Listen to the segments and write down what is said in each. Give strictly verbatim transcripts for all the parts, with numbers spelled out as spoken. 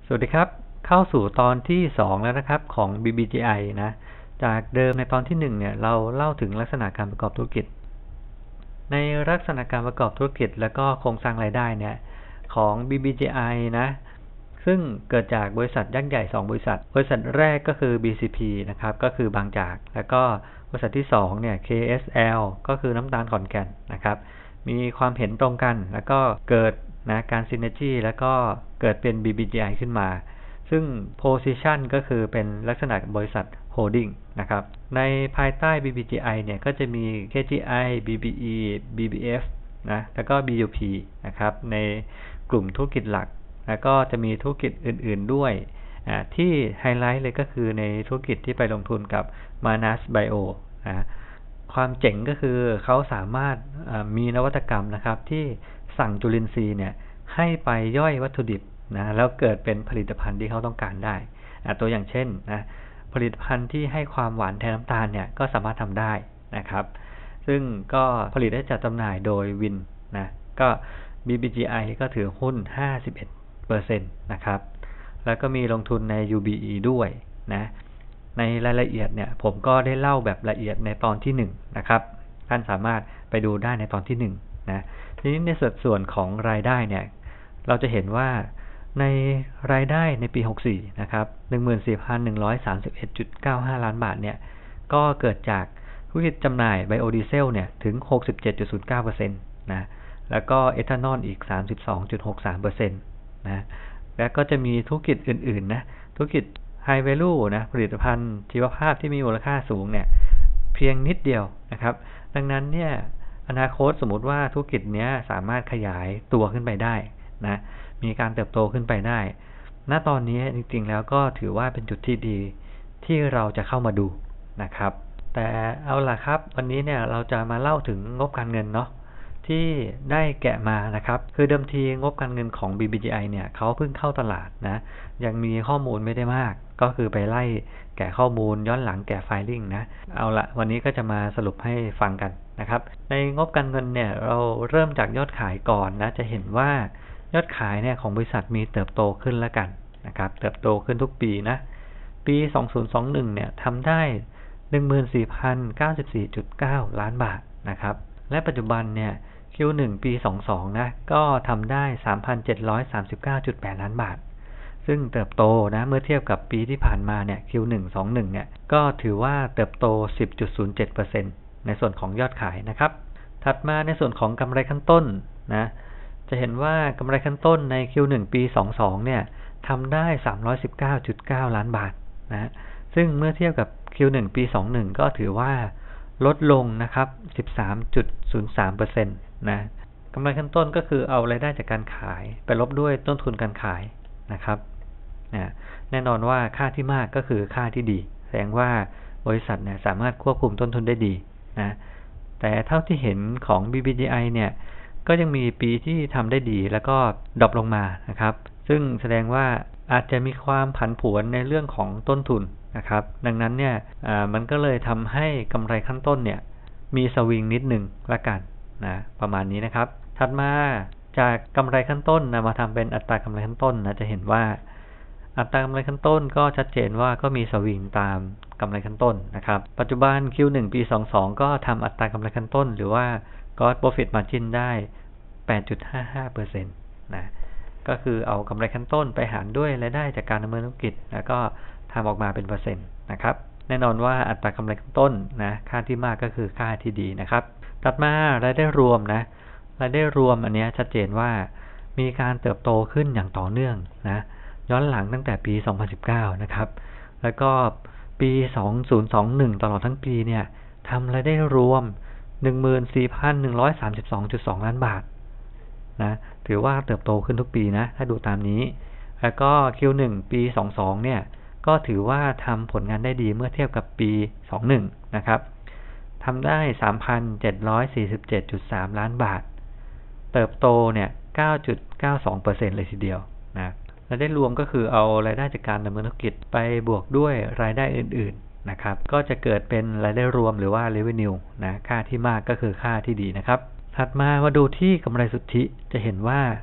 สวัสดีครับเข้าสู่ตอนที่สองแล้วนะครับของ บี บี จี ไอ นะจากเดิมในตอนที่หนึ่งเนี่ยเราเล่าถึงลักษณะการประกอบธุรกิจในลักษณะการประกอบธุรกิจและก็โครงสร้างรายได้เนี่ยของ บี บี จี ไอ นะซึ่งเกิดจากบริษัทยักษ์ใหญ่สองบริษัทบริษัทแรกก็คือ บี ซี พี นะครับก็คือบางจากแล้วก็บริษัทที่สองเนี่ย เค เอส แอล ก็คือน้ำตาลขอนแก่นนะครับมีความเห็นตรงกันแล้วก็เกิดนะการซินเนอร์จีแล้วก็เกิดเป็น บี บี จี ไอ ขึ้นมาซึ่ง position ก็คือเป็นลักษณะบริษัท holding นะครับในภายใต้ บี บี จี ไอ เนี่ยก็จะมี เค จี ไอ บี บี อี บี บี เอฟ นะแล้วก็ บี ยู พี นะครับในกลุ่มธุรกิจหลักแล้วก็จะมีธุรกิจอื่นๆด้วยที่ไฮไลท์เลยก็คือในธุรกิจที่ไปลงทุนกับ Manas Bio นะความเจ๋งก็คือเขาสามารถมีนวัตกรรมนะครับที่สั่งจุลินทรีย์เนี่ยให้ไปย่อยวัตถุดิบนะแล้วเกิดเป็นผลิตภัณฑ์ที่เขาต้องการได้ตัวอย่างเช่นนะผลิตภัณฑ์ที่ให้ความหวานแทนน้ำตาลเนี่ยก็สามารถทำได้นะครับซึ่งก็ผลิตได้จัดจำหน่ายโดยวินนะก็ บี บี จี ไอ ก็ถือหุ้น ห้าสิบเอ็ดเปอร์เซ็นต์ นะครับแล้วก็มีลงทุนใน ยู บี อี ด้วยนะในรายละเอียดเนี่ยผมก็ได้เล่าแบบละเอียดในตอนที่หนึ่งนะครับท่านสามารถไปดูได้ในตอนที่หนึ่งนะทีนี้ในสัดส่วนของรายได้เนี่ยเราจะเห็นว่าในรายได้ในปีหกสิบสี่นะครับ หนึ่งหมื่นสี่พันหนึ่งร้อยสามสิบเอ็ดจุดเก้าห้า ล้านบาทเนี่ยก็เกิดจากธุรกิจจำหน่ายไบโอดีเซลเนี่ยถึง หกสิบเจ็ดจุดศูนย์เก้าเปอร์เซ็นต์ นะแล้วก็เอทานอลอีก สามสิบสองจุดหกสามเปอร์เซ็นต์ นะแล้วก็จะมีธุรกิจอื่นๆนะธุรกิจ High Value นะผลิตภัณฑ์ชีวภาพที่มีมูลค่าสูงเนี่ยเพียงนิดเดียวนะครับดังนั้นเนี่ยอนาคตสมมุติว่าธุรกิจนี้สามารถขยายตัวขึ้นไปได้นะมีการเติบโตขึ้นไปได้ณตอนนี้จริงๆแล้วก็ถือว่าเป็นจุดที่ดีที่เราจะเข้ามาดูนะครับแต่เอาล่ะครับวันนี้เนี่ยเราจะมาเล่าถึงงบการเงินเนาะที่ได้แกะมานะครับคือเดิมทีงบการเงินของ บี บี จี ไอ เนี่ยเขาเพิ่งเข้าตลาดนะยังมีข้อมูลไม่ได้มากก็คือไปไล่แกะข้อมูลย้อนหลังแกะไฟลิ่งนะเอาละวันนี้ก็จะมาสรุปให้ฟังกันนะครับในงบการเงินเนี่ยเราเริ่มจากยอดขายก่อนนะจะเห็นว่ายอดขายเนี่ยของบริษัทมีเติบโตขึ้นแล้วกันนะครับเติบโตขึ้นทุกปีนะปีสองพันยี่สิบเอ็ดเนี่ยทำได้ หนึ่งหมื่นสี่พันเก้าสิบสี่จุดเก้า ล้านบาทนะครับและปัจจุบันเนี่ย คิว หนึ่ง ปี สองพันยี่สิบสองนะก็ทำได้ สามพันเจ็ดร้อยสามสิบเก้าจุดแปด ล้านบาทซึ่งเติบโตนะเมื่อเทียบกับปีที่ผ่านมาเนี่ย คิว หนึ่ง สองพันยี่สิบเอ็ดเนี่ยก็ถือว่าเติบโต สิบจุดศูนย์เจ็ดเปอร์เซ็นต์ ในส่วนของยอดขายนะครับถัดมาในส่วนของกำไรขั้นต้นนะจะเห็นว่ากำไรขั้นต้นใน คิว หนึ่ง ปี สองพันยี่สิบสองเนี่ยทำได้ สามร้อยสิบเก้าจุดเก้า ล้านบาทนะซึ่งเมื่อเทียบกับ คิว หนึ่ง ปี สองพันยี่สิบเอ็ดก็ถือว่าลดลงนะครับ สิบสามจุดศูนย์สามเปอร์เซ็นต์ นะกำไรขั้นต้นก็คือเอารายได้จากการขายไปลบด้วยต้นทุนการขายนะครับนะแน่นอนว่าค่าที่มากก็คือค่าที่ดีแสดงว่าบริษัทเนี่ยสามารถควบคุมต้นทุนได้ดีนะแต่เท่าที่เห็นของ บี บี จี ไอ เนี่ยก็ยังมีปีที่ทำได้ดีแล้วก็ดรอปลงมานะครับซึ่งแสดงว่าอาจจะมีความผันผวนในเรื่องของต้นทุนนะครับดังนั้นเนี่ยมันก็เลยทำให้กำไรขั้นต้นเนี่ยมีสวิงนิดหนึ่งละกันนะประมาณนี้นะครับถัดมาจากกำไรขั้นต้นนะมาทำเป็นอัตรากำไรขั้นต้นนะจะเห็นว่าอัตรากำไรขั้นต้นก็ชัดเจนว่าก็มีสวิงตามกำไรขั้นต้นนะครับปัจจุบัน คิว หนึ่ง ปี สองพันยี่สิบสองก็ทำอัตรากำไรขั้นต้นหรือว่า Gross Profit Margin ได้ แปดจุดห้าห้าเปอร์เซ็นต์ นะก็คือเอากำไรขั้นต้นไปหารด้วยรายได้จากการดำเนินธุรกิจแล้วก็ทำออกมาเป็นเปอร์เซ็นต์นะครับแน่นอนว่าอัตรากำไรขั้นต้นนะค่าที่มากก็คือค่าที่ดีนะครับถัดมารายได้รวมนะรายได้รวมอันนี้ชัดเจนว่ามีการเติบโตขึ้นอย่างต่อเนื่องนะย้อนหลังตั้งแต่ปีสองพันสิบเก้านะครับแล้วก็ปีสองพันยี่สิบเอ็ดตลอดทั้งปีเนี่ยทำรายได้รวม หนึ่งหมื่นสี่พันหนึ่งร้อยสามสิบสองจุดสอง ล้านบาทนะถือว่าเติบโตขึ้นทุกปีนะถ้าดูตามนี้แล้วก็ คิว หนึ่ง ปี สองพันยี่สิบสองเนี่ยก็ถือว่าทำผลงานได้ดีเมื่อเทียบกับปีสองพันยี่สิบเอ็ดนะครับทำได้ สามพันเจ็ดร้อยสี่สิบเจ็ดจุดสาม ล้านบาทเติบโตเนี่ย เก้าจุดเก้าสองเปอร์เซ็นต์ เลยทีเดียวนะรายได้รวมก็คือเอารายได้จากการดำเนินธุรกิจไปบวกด้วยรายได้อื่นๆนะครับก็จะเกิดเป็นรายได้รวมหรือว่า revenue นะค่าที่มากก็คือค่าที่ดีนะครับถัดมามาดูที่กำไรสุทธิจะเห็นว่า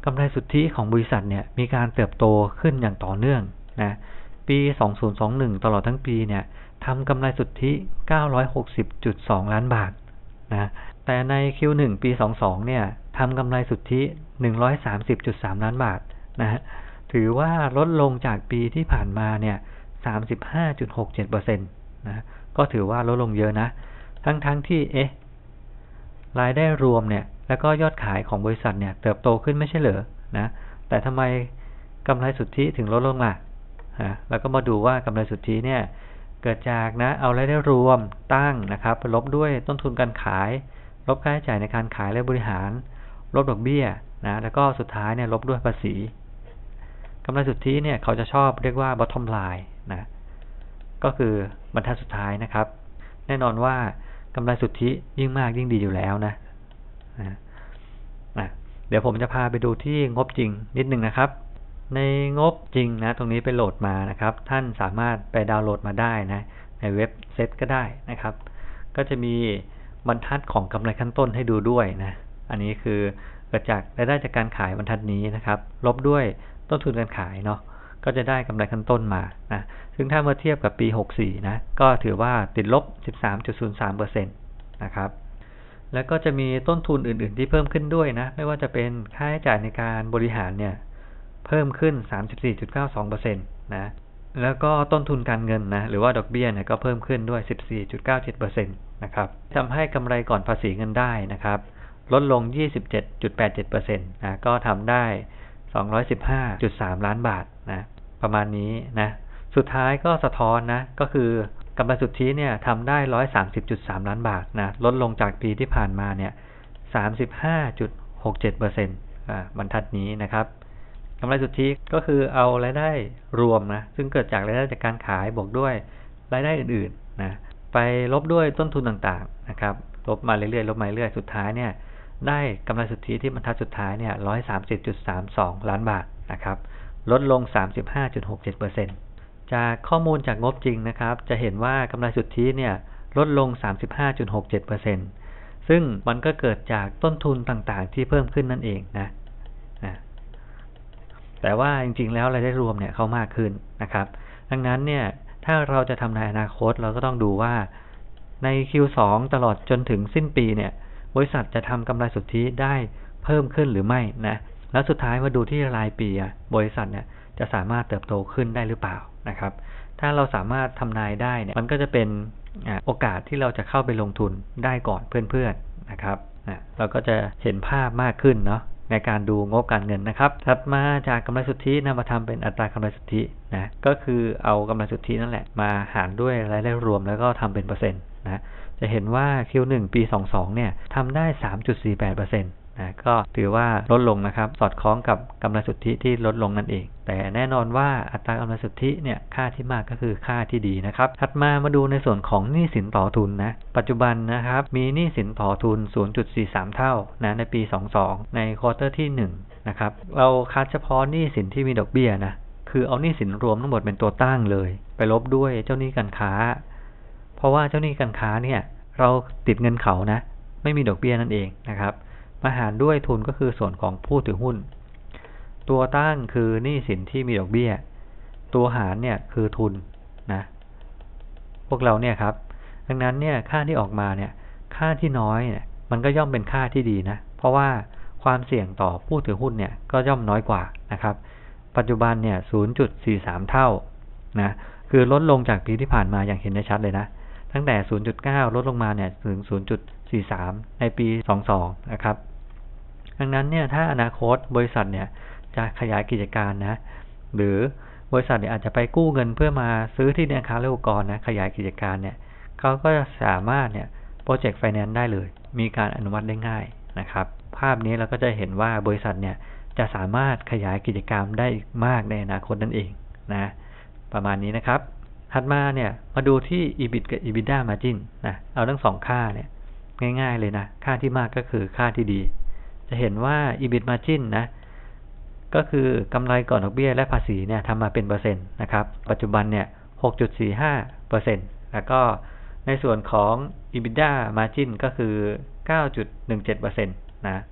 กำไรสุทธิของบริษัทเนี่ยมีการเติบโตขึ้นอย่างต่อเนื่องนะปีสองพันยี่สิบเอ็ดตลอดทั้งปีเนี่ยทำกำไรสุทธิ เก้าร้อยหกสิบจุดสอง ล้านบาทนะแต่ใน คิว หนึ่ง ปียี่สิบสองเนี่ยทำกำไรสุทธิ หนึ่งร้อยสามสิบจุดสาม ล้านบาทนะฮะถือว่าลดลงจากปีที่ผ่านมาเนี่ย สามสิบห้าจุดหกเจ็ดเปอร์เซ็นต์ นะก็ถือว่าลดลงเยอะนะทั้งๆ ท, ที่เอ๊ะรายได้รวมเนี่ยแล้วก็ยอดขายของบริษัทเนี่ยเติบโตขึ้นไม่ใช่เหรอนะแต่ทำไมกำไรสุทธิถึงลดลงล่ะฮะแล้วก็มาดูว่ากำไรสุทธิเนี่ยเกิดจากนะเอารายได้รวมตั้งนะครับลบด้วยต้นทุนการขายลบค่าใช้จ่ายในการขายและบริหารลบดอกเบี้ยนะแล้วก็สุดท้ายเนี่ยลบด้วยภาษีกำไรสุทธิเนี่ยเขาจะชอบเรียกว่า bottom line นะก็คือบรรทัดสุดท้ายนะครับแน่นอนว่ากำไรสุทธิยิ่งมากยิ่งดีอยู่แล้วนะนะนะเดี๋ยวผมจะพาไปดูที่งบจริงนิดนึงนะครับในงบจริงนะตรงนี้ไปโหลดมานะครับท่านสามารถไปดาวน์โหลดมาได้นะในเว็บเซ็ตก็ได้นะครับก็จะมีบรรทัดของกำไรขั้นต้นให้ดูด้วยนะอันนี้คือเกิดจากรายได้จากการขายบรรทัดนี้นะครับลบด้วยต้นทุนการขายเนาะก็จะได้กำไรขั้นต้นมานะซึ่งถ้าเมื่อเทียบกับปีหกสิบสี่นะก็ถือว่าติดลบ สิบสามจุดศูนย์สามเปอร์เซ็นต์ นะครับแล้วก็จะมีต้นทุนอื่นๆที่เพิ่มขึ้นด้วยนะไม่ว่าจะเป็นค่าใช้จ่ายในการบริหารเนี่ยเพิ่มขึ้น สามสิบสี่จุดเก้าสองเปอร์เซ็นต์ นะแล้วก็ต้นทุนการเงินนะหรือว่าดอกเบี้ยเนี่ยก็เพิ่มขึ้นด้วย สิบสี่จุดเก้าเจ็ดเปอร์เซ็นต์ นะครับทำให้กำไรก่อนภาษีเงินได้นะครับลดลง ยี่สิบเจ็ดจุดแปดเจ็ดเปอร์เซ็นต์ นะก็ทำได้สองร้อยสิบห้าจุดสาม ล้านบาทนะประมาณนี้นะสุดท้ายก็สะท้อนนะก็คือกำไรสุทธิเนี่ยทำได้ หนึ่งร้อยสามสิบจุดสาม ล้านบาทนะลดลงจากปีที่ผ่านมาเนี่ย สามสิบห้าจุดหกเจ็ดเปอร์เซ็นต์ อ่าบรรทัดนี้นะครับกำไรสุทธิก็คือเอารายได้รวมนะซึ่งเกิดจากรายได้จากการขายบวกด้วยรายได้อื่นๆนะไปลบด้วยต้นทุนต่างๆนะครับลบมาเรื่อยๆลบมาเรื่อยๆสุดท้ายเนี่ยได้กำไรสุทธิที่บรรทัดสุดท้ายเนี่ย หนึ่งร้อยสามสิบจุดสามสอง ล้านบาทนะครับลดลง สามสิบห้าจุดหกเจ็ดเปอร์เซ็นต์ จากข้อมูลจากงบจริงนะครับจะเห็นว่ากำไรสุทธิเนี่ยลดลง สามสิบห้าจุดหกเจ็ดเปอร์เซ็นต์ ซึ่งมันก็เกิดจากต้นทุนต่างๆที่เพิ่มขึ้นนั่นเองนะนะแต่ว่าจริงๆแล้วรายได้รวมเนี่ยเขามากขึ้นนะครับดังนั้นเนี่ยถ้าเราจะทำในอนาคตเราก็ต้องดูว่าใน คิว สอง ตลอดจนถึงสิ้นปีเนี่ยบริษัทจะทำกำไรสุทธิได้เพิ่มขึ้นหรือไม่นะแล้วสุดท้ายมาดูที่รายปีบริษัทเนี่ยจะสามารถเติบโตขึ้นได้หรือเปล่านะครับถ้าเราสามารถทำนายได้เนี่ยมันก็จะเป็นโอกาสที่เราจะเข้าไปลงทุนได้ก่อนเพื่อนๆนะครับเราก็จะเห็นภาพมากขึ้นเนาะในการดูงบการเงินนะครับถัดมาจากกำไรสุทธินำมาทำเป็นอัตรากำไรสุทธินะก็คือเอากำไรสุทธินั่นแหละมาหารด้วยรายได้รวมแล้วก็ทำเป็นเปอร์เซ็นต์นะจะเห็นว่า คิว หนึ่ง ปี สองพันยี่สิบสองเนี่ยทำได้ สามจุดสี่แปดเปอร์เซ็นต์นะก็ถือว่าลดลงนะครับสอดคล้องกับกำไรสุทธิที่ลดลงนั่นเองแต่แน่นอนว่าอัตรากำไรสุทธิเนี่ยค่าที่มากก็คือค่าที่ดีนะครับถัดมามาดูในส่วนของหนี้สินต่อทุนนะปัจจุบันนะครับมีหนี้สินต่อทุน ศูนย์จุดสี่สาม เท่านะในปีสองพันยี่สิบสองในควอเตอร์ที่หนึ่งนะครับเราคัดเฉพาะหนี้สินที่มีดอกเบี้ยนะคือเอาหนี้สินรวมทั้งหมดเป็นตัวตั้งเลยไปลบด้วยเจ้าหนี้การค้าเพราะว่าเจ้าหนี้การค้าเนี่ยเราติดเงินเขานะไม่มีดอกเบี้ยนั่นเองนะครับมาหารด้วยทุนก็คือส่วนของผู้ถือหุ้นตัวตั้งคือหนี้สินที่มีดอกเบี้ยตัวหารเนี่ยคือทุนนะพวกเราเนี่ยครับดังนั้นเนี่ยค่าที่ออกมาเนี่ยค่าที่น้อยเนี่ยมันก็ย่อมเป็นค่าที่ดีนะเพราะว่าความเสี่ยงต่อผู้ถือหุ้นเนี่ยก็ย่อมน้อยกว่านะครับปัจจุบันเนี่ย ศูนย์จุดสี่สาม เท่านะคือลดลงจากปีที่ผ่านมาอย่างเห็นได้ชัดเลยนะตั้งแต่ ศูนย์จุดเก้า ลดลงมาเนี่ยถึง ศูนย์จุดสี่สาม ในปีสองพันยี่สิบสองนะครับดังนั้นเนี่ยถ้าอนาคตบริษัทเนี่ยจะขยายกิจการนะหรือบริษัทเนี่ยอาจจะไปกู้เงินเพื่อมาซื้อที่ดินอาคารและอุปกรณ์นะขยายกิจการเนี่ยเขาก็จะสามารถเนี่ยโปรเจกต์ไฟแนนซ์ได้เลยมีการอนุมัติได้ง่ายนะครับภาพนี้เราก็จะเห็นว่าบริษัทเนี่ยจะสามารถขยายกิจกรรมได้มากในอนาคตนั่นเองนะประมาณนี้นะครับถัดมาเนี่ยมาดูที่ อี บิ ที กับ อี บิ ดี เอ Margin นะเอาทั้งสองค่าเนี่ยง่ายๆเลยนะค่าที่มากก็คือค่าที่ดีจะเห็นว่า อี บิ ที Margin นะก็คือกำไรก่อนดอกเบี้ยและภาษีเนี่ยทำมาเป็นเปอร์เซ็นต์นะครับปัจจุบันเนี่ย หกจุดสี่ห้าเปอร์เซ็นต์ แล้วก็ในส่วนของ อี บิ ดี เอ Margin ก็คือ เก้าจุดหนึ่งเจ็ดเปอร์เซ็นต์ นะ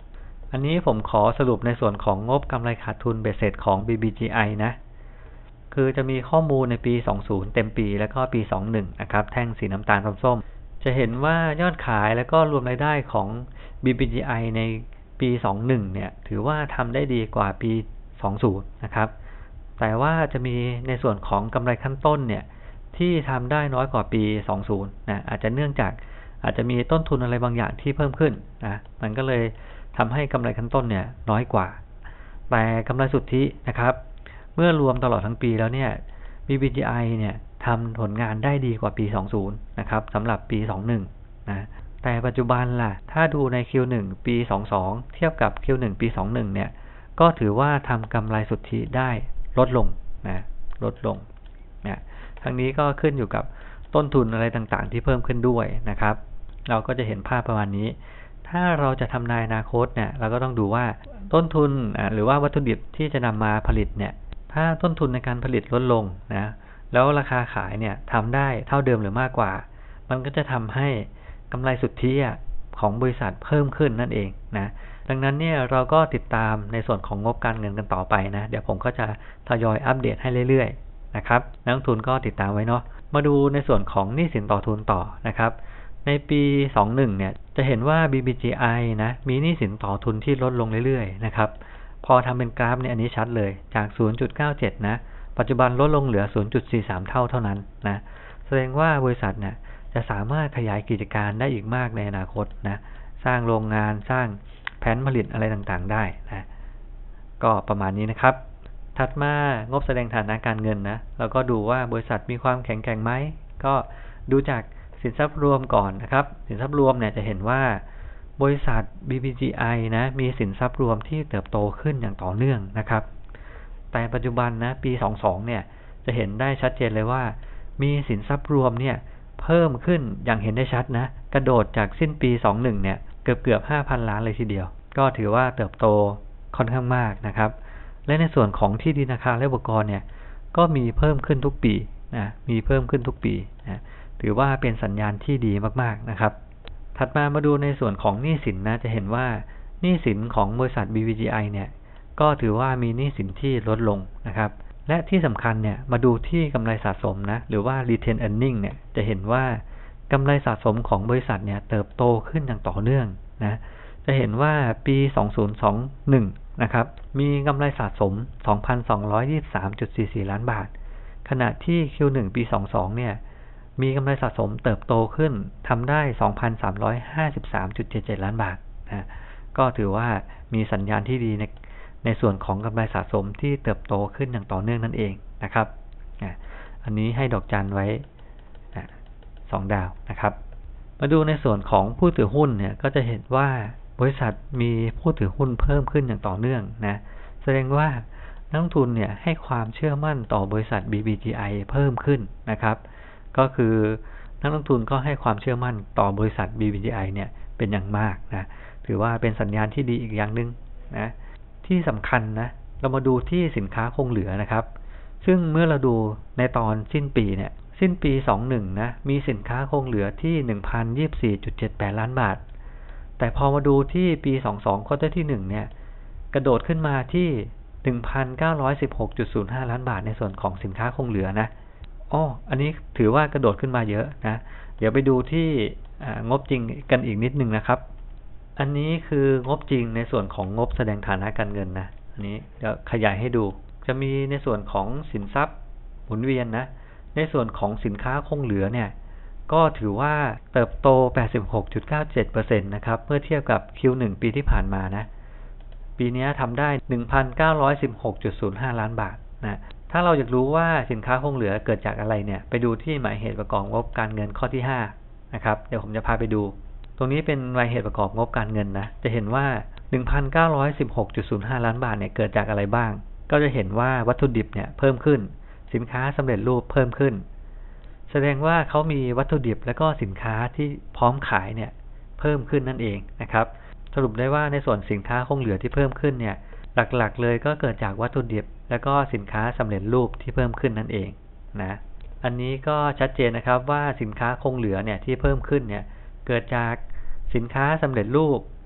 อันนี้ผมขอสรุปในส่วนของงบกำไรขาดทุนเบ็ดเสร็จของ บี บี จี ไอ นะคือจะมีข้อมูลในปี สองสิบ เต็มปีแล้วก็ปี สองสิบเอ็ด นะครับแท่งสีน้ำตาลส้มๆจะเห็นว่ายอดขายแล้วก็รวมรายได้ของ บี บี จี ไอ ในปี สองสิบเอ็ด เนี่ยถือว่าทำได้ดีกว่าปี สองสิบ นะครับแต่ว่าจะมีในส่วนของกำไรขั้นต้นเนี่ยที่ทำได้น้อยกว่าปี สองสิบ นะอาจจะเนื่องจากอาจจะมีต้นทุนอะไรบางอย่างที่เพิ่มขึ้นนะมันก็เลยทำให้กำไรขั้นต้นเนี่ยน้อยกว่าแต่กำไรสุทธินะครับเมื่อรวมตลอดทั้งปีแล้วเนี่ย บี บี จี ไอ เนี่ยทำผลงานได้ดีกว่าปี สองสิบ นะครับสำหรับปี สองสิบเอ็ด นะแต่ปัจจุบันล่ะถ้าดูใน คิว หนึ่ง ปี สองสิบสอง เทียบกับ คิว หนึ่ง ปี สองสิบเอ็ด เนี่ยก็ถือว่าทำกำไรสุทธิได้ลดลงนะลดลงนะทั้งนี้ก็ขึ้นอยู่กับต้นทุนอะไรต่างๆที่เพิ่มขึ้นด้วยนะครับเราก็จะเห็นภาพประมาณนี้ถ้าเราจะทำนายอนาคตเนี่ยเราก็ต้องดูว่าต้นทุนหรือว่าวัตถุดิบที่จะนำมาผลิตเนี่ยถ้าต้นทุนในการผลิตลดลงนะแล้วราคาขายเนี่ยทำได้เท่าเดิมหรือมากกว่ามันก็จะทำให้กำไรสุทธิของบริษัทเพิ่มขึ้นนั่นเองนะดังนั้นเนี่ยเราก็ติดตามในส่วนของงบการเงินกันต่อไปนะเดี๋ยวผมก็จะทยอยอัปเดตให้เรื่อยๆนะครับนักลงทุนก็ติดตามไว้เนาะมาดูในส่วนของหนี้สินต่อทุนต่อนะครับในปี สองสิบเอ็ด เนี่ยจะเห็นว่า บี บี จี ไอ นะมีหนี้สินต่อทุนที่ลดลงเรื่อยๆนะครับพอทำเป็นกราฟเนี่ยอันนี้ชัดเลยจาก ศูนย์จุดเก้าเจ็ด นะปัจจุบันลดลงเหลือ ศูนย์จุดสี่สาม เท่าเท่านั้นนะแสดงว่าบริษัทเนี่ยจะสามารถขยายกิจการได้อีกมากในอนาคตนะสร้างโรงงานสร้างแผนผลิตอะไรต่างๆได้นะก็ประมาณนี้นะครับถัดมางบแสดงฐานะการเงินนะเราก็ดูว่าบริษัทมีความแข็งแกร่งไหมก็ดูจากสินทรัพย์รวมก่อนนะครับสินทรัพย์รวมเนี่ยจะเห็นว่าบริษัท บี บี จี ไอ นะมีสินทรัพย์รวมที่เติบโตขึ้นอย่างต่อเนื่องนะครับแต่ปัจจุบันนะปี สองสิบสอง เนี่ยจะเห็นได้ชัดเจนเลยว่ามีสินทรัพย์รวมเนี่ยเพิ่มขึ้นอย่างเห็นได้ชัดนะกระโดดจากสิ้นปี สองสิบเอ็ด เนี่ยเกือบเกือบ ห้าพัน ล้านเลยทีเดียวก็ถือว่าเติบโตค่อนข้างมากนะครับและในส่วนของที่ดินอาคารและอุปกรณ์เนี่ยก็มีเพิ่มขึ้นทุกปีนะมีเพิ่มขึ้นทุกปีนะถือว่าเป็นสัญญาณที่ดีมากๆนะครับถัดมามาดูในส่วนของหนี้สินนะจะเห็นว่าหนี้สินของบริษัท บี บี จี ไอ เนี่ยก็ถือว่ามีหนี้สินที่ลดลงนะครับและที่สำคัญเนี่ยมาดูที่กำไรสะสมนะหรือว่า Retained Earning เนี่ยจะเห็นว่ากำไรสะสมของบริษัทเนี่ยเติบโตขึ้นอย่างต่อเนื่องนะจะเห็นว่าปี สองพันยี่สิบเอ็ด นะครับมีกำไรสะสม สองพันสองร้อยยี่สิบสามจุดสี่สี่ ล้านบาทขณะที่ คิว หนึ่ง ปี สองพันยี่สิบสอง เนี่ยมีกำไรสะสมเติบโตขึ้นทำได้ สองพันสามร้อยห้าสิบสามจุดเจ็ดเจ็ด ล้านบาทนะก็ถือว่ามีสัญญาณที่ดีในในส่วนของกำไรสะสมที่เติบโตขึ้นอย่างต่อเนื่องนั่นเองนะครับอันนี้ให้ดอกจันไว้สองดาวนะครับมาดูในส่วนของผู้ถือหุ้นเนี่ยก็จะเห็นว่าบริษัทมีผู้ถือหุ้นเพิ่มขึ้นอย่างต่อเนื่องนะแสดงว่านักลงทุนเนี่ยให้ความเชื่อมั่นต่อบริษัท บี บี จี ไอ เพิ่มขึ้นนะครับก็คือนักลงทุนก็ให้ความเชื่อมั่นต่อบริษัท บี บี จี ไอ เนี่ยเป็นอย่างมากนะถือว่าเป็นสัญญาณที่ดีอีกอย่างหนึ่งนะที่สำคัญนะเรามาดูที่สินค้าคงเหลือนะครับซึ่งเมื่อเราดูในตอนสิ้นปีเนี่ยสิ้นปี สองพันยี่สิบเอ็ด นะมีสินค้าคงเหลือที่ หนึ่งพันยี่สิบสี่จุดเจ็ดแปด ล้านบาทแต่พอมาดูที่ปี สองพันยี่สิบสอง ควอเตอร์ที่หนึ่งเนี่ยกระโดดขึ้นมาที่ หนึ่งพันเก้าร้อยสิบหกจุดศูนย์ห้า ล้านบาทในส่วนของสินค้าคงเหลือนะอ้ออันนี้ถือว่ากระโดดขึ้นมาเยอะนะเดี๋ยวไปดูที่งบจริงกันอีกนิดนึงนะครับอันนี้คืองบจริงในส่วนของงบแสดงฐานะการเงินนะอันนี้เดี๋ยวขยายให้ดูจะมีในส่วนของสินทรัพย์หมุนเวียนนะในส่วนของสินค้าคงเหลือเนี่ยก็ถือว่าเติบโต แปดสิบหกจุดเก้าเจ็ดเปอร์เซ็นต์ นะครับเมื่อเทียบกับ คิว หนึ่ง ปีที่ผ่านมานะปีนี้ทำได้ หนึ่งพันเก้าร้อยสิบหกจุดศูนย์ห้า ล้านบาทนะถ้าเราอยากรู้ว่าสินค้าคงเหลือเกิดจากอะไรเนี่ยไปดูที่หมายเหตุประกอบงบการเงินข้อที่ห้านะครับเดี๋ยวผมจะพาไปดูตรงนี้เป็นรายเหตุประกอบงบการเงินนะจะเห็นว่า หนึ่งพันเก้าร้อยสิบหกจุดศูนย์ห้า ล้านบาทเนี่ยเกิดจากอะไรบ้างก็จะเห็นว่าวัตถุดิบเนี่ยเพิ่มขึ้นสินค้าสำเร็จรูปเพิ่มขึ้นแสดงว่าเขามีวัตถุดิบและก็สินค้าที่พร้อมขายเนี่ยเพิ่มขึ้นนั่นเองนะครับสรุปได้ว่าในส่วนสินค้าคงเหลือที่เพิ่มขึ้นเนี่ยหลักๆเลยก็เกิดจากวัตถุดิบและก็สินค้าสำเร็จรูปที่เพิ่มขึ้นนั่นเองนะอันนี้ก็ชัดเจนนะครับว่าสินค้าคงเหลือเนี่ยที่เพิ่มขึ้นเนี่ยเกิดจากสินค้าสำเร็จรูป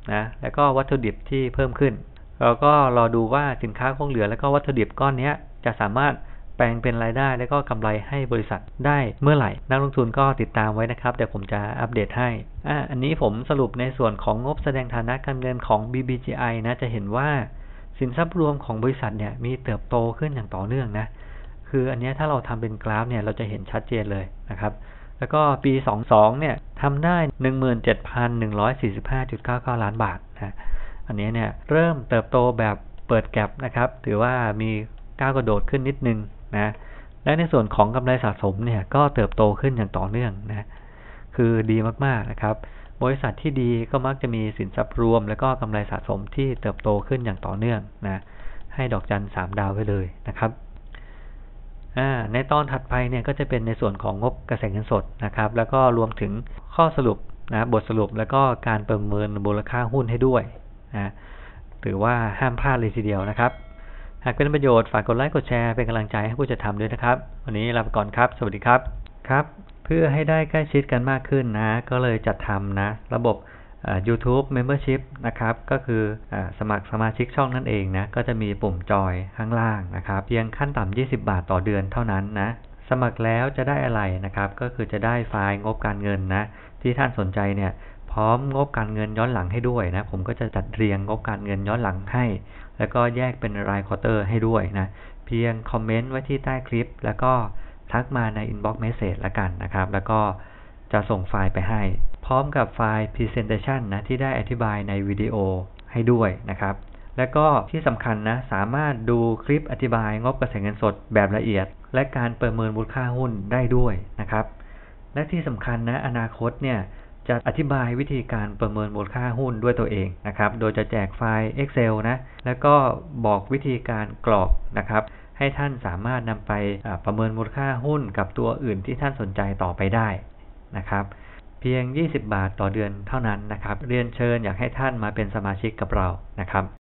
นะแล้วก็วัตถุดิบที่เพิ่มขึ้นเราก็รอดูว่าสินค้าคงเหลือแล้วก็วัตถุดิบก้อนนี้จะสามารถแปลงเป็นรายได้และก็กำไรให้บริษัทได้เมื่อไหร่นักลงทุนก็ติดตามไว้นะครับเดี๋ยวผมจะอัปเดตให้อ่าอันนี้ผมสรุปในส่วนของงบแสดงฐานะการเงินของ บี บี จี ไอ นะจะเห็นว่าสินทรัพย์รวมของบริษัทเนี่ยมีเติบโตขึ้นอย่างต่อเนื่องนะคืออันนี้ถ้าเราทำเป็นกราฟเนี่ยเราจะเห็นชัดเจนเลยนะครับแล้วก็ปีสองสิบสองเนี่ยทำได้ หนึ่งหมื่นเจ็ดพันหนึ่งร้อยสี่สิบห้าจุดเก้าเก้า ล้านบาทนะอันนี้เนี่ยเริ่มเติบโตแบบเปิดแก็ปนะครับถือว่ามีก้าวกระโดดขึ้นนิดนึงนะและในส่วนของกำไรสะสมเนี่ยก็เติบโตขึ้นอย่างต่อเนื่องนะคือดีมากๆนะครับบริษัทที่ดีก็มักจะมีสินทรัพย์รวมและก็กำไรสะสมที่เติบโตขึ้นอย่างต่อเนื่องนะให้ดอกจันสามดาวไว้เลยนะครับในตอนถัดไปเนี่ยก็จะเป็นในส่วนของงบกระแสเงินสดนะครับแล้วก็รวมถึงข้อสรุปนะบทสรุปแล้วก็การประเมินมูลค่าหุ้นให้ด้วยนะถือว่าห้ามพลาดเลยทีเดียวนะครับหากเป็นประโยชน์ฝากกดไลค์กดแชร์เป็นกำลังใจให้ผู้จัดทำด้วยนะครับวันนี้ลาไปก่อนครับสวัสดีครับครับเพื่อให้ได้ใกล้ชิดกันมากขึ้นนะก็เลยจัดทำนะระบบYouTube Membership นะครับก็คืออสมัครสมาชิกช่องนั่นเองนะก็จะมีปุ่มจอยข้างล่างนะครับเพียงขั้นต่ำยี่สิบบาทต่อเดือนเท่านั้นนะสมัครแล้วจะได้อะไรนะครับก็คือจะได้ไฟล์งบการเงินนะที่ท่านสนใจเนี่ยพร้อมงบการเงินย้อนหลังให้ด้วยนะผมก็จะจัดเรียงงบการเงินย้อนหลังให้แล้วก็แยกเป็นรายควอเตอร์ให้ด้วยนะเพียงคอมเมนต์ไว้ที่ใต้คลิปแล้วก็ทักมาใน Inbox Message ละกันนะครับแล้วก็จะส่งไฟล์ไปให้พร้อมกับไฟล์ Presentation นะที่ได้อธิบายในวิดีโอให้ด้วยนะครับและก็ที่สำคัญนะสามารถดูคลิปอธิบายงบกระแสเงินสดแบบละเอียดและการประเมินมูลค่าหุ้นได้ด้วยนะครับและที่สำคัญนะอนาคตเนี่ยจะอธิบายวิธีการประเมินมูลค่าหุ้นด้วยตัวเองนะครับโดยจะแจกไฟล์ Excel นะแล้วก็บอกวิธีการกรอกนะครับให้ท่านสามารถนำไปประเมินมูลค่าหุ้นกับตัวอื่นที่ท่านสนใจต่อไปได้นะครับเพียงยี่สิบบาทต่อเดือนเท่านั้นนะครับเรียนเชิญอยากให้ท่านมาเป็นสมาชิกกับเรานะครับ